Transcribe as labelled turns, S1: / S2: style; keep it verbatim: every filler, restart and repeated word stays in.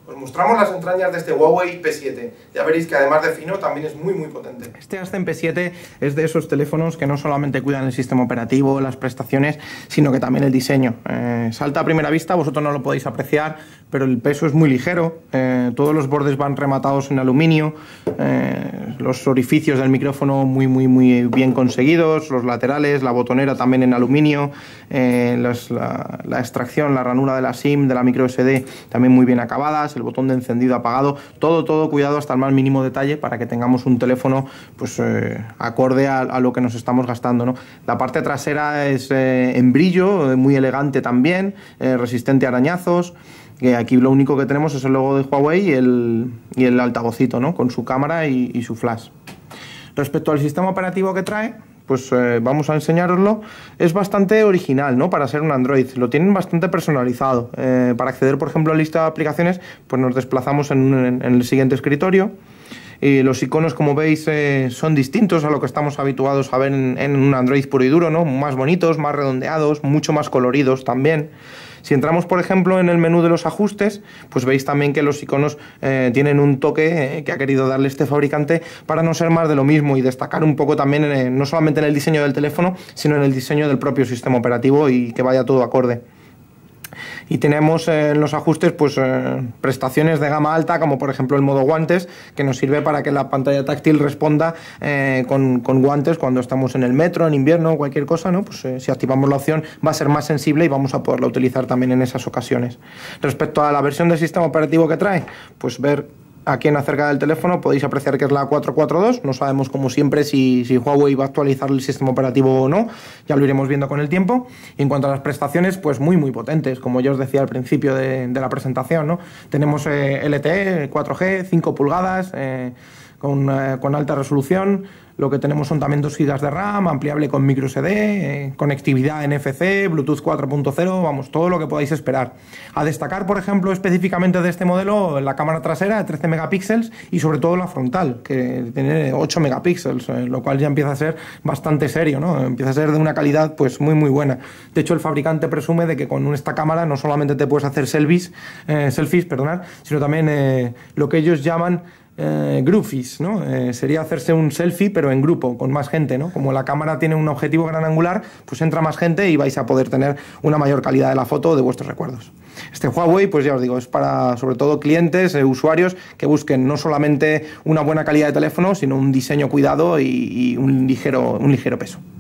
S1: Os mostramos las entrañas de este Huawei P siete. Ya veréis que además de fino también es muy muy potente. Este Ascend P siete es de esos teléfonos que no solamente cuidan el sistema operativo, las prestaciones, sino que también el diseño. Eh, salta a primera vista, vosotros no lo podéis apreciar, pero el peso es muy ligero. Eh, todos los bordes van rematados en aluminio, eh, los orificios del micrófono muy muy muy bien conseguidos, los laterales, la botonera también en aluminio, eh, los, la, la extracción, la ranura de la SIM, de la micro S D también muy bien acabadas, el botón de encendido apagado, todo, todo cuidado hasta el más mínimo detalle para que tengamos un teléfono pues eh, acorde a, a lo que nos estamos gastando, ¿no? La parte trasera es eh, en brillo, eh, muy elegante también, eh, resistente a arañazos, que aquí lo único que tenemos es el logo de Huawei y el, y el altavocito, ¿no? Con su cámara y, y su flash. Respecto al sistema operativo que trae, pues eh, vamos a enseñaroslo. Es bastante original, ¿no? Para ser un Android. Lo tienen bastante personalizado. Eh, para acceder, por ejemplo, a la lista de aplicaciones, pues nos desplazamos en, en, en el siguiente escritorio. Y los iconos, como veis, eh, son distintos a lo que estamos habituados a ver en, en un Android puro y duro, ¿no? Más bonitos, más redondeados, mucho más coloridos también. Si entramos, por ejemplo, en el menú de los ajustes, pues veis también que los iconos eh, tienen un toque eh, que ha querido darle este fabricante para no ser más de lo mismo y destacar un poco también, en, no solamente en el diseño del teléfono, sino en el diseño del propio sistema operativo y que vaya todo acorde. Y tenemos eh, en los ajustes pues eh, prestaciones de gama alta, como por ejemplo el modo guantes, que nos sirve para que la pantalla táctil responda eh, con, con guantes cuando estamos en el metro, en invierno o cualquier cosa, ¿no? Pues eh, si activamos la opción va a ser más sensible y vamos a poderla utilizar también en esas ocasiones. Respecto a la versión del sistema operativo que trae, pues ver aquí en acerca del teléfono podéis apreciar que es la cuatro cuatro dos. No sabemos, como siempre, si, si Huawei va a actualizar el sistema operativo o no. Ya lo iremos viendo con el tiempo. Y en cuanto a las prestaciones, pues muy muy potentes, como yo os decía al principio de, de la presentación, ¿no? Tenemos eh, L T E, cuatro G, cinco pulgadas, eh, con, eh, con alta resolución. Lo que tenemos son también dos gigas de RAM, ampliable con micro S D, eh, conectividad N F C, Bluetooth cuatro punto cero, vamos, todo lo que podáis esperar. A destacar, por ejemplo, específicamente de este modelo, la cámara trasera de trece megapíxeles y sobre todo la frontal, que tiene ocho megapíxeles, eh, lo cual ya empieza a ser bastante serio, ¿no? Empieza a ser de una calidad pues muy muy buena. De hecho, el fabricante presume de que con esta cámara no solamente te puedes hacer selfies, eh, selfies, perdonad, sino también eh, lo que ellos llaman Eh, groupies, ¿no? Eh, sería hacerse un selfie pero en grupo, con más gente, ¿no? Como la cámara tiene un objetivo gran angular, pues entra más gente y vais a poder tener una mayor calidad de la foto o de vuestros recuerdos. Este Huawei, pues ya os digo, es para sobre todo clientes, eh, usuarios que busquen no solamente una buena calidad de teléfono, sino un diseño cuidado y, y un ligero, un ligero peso.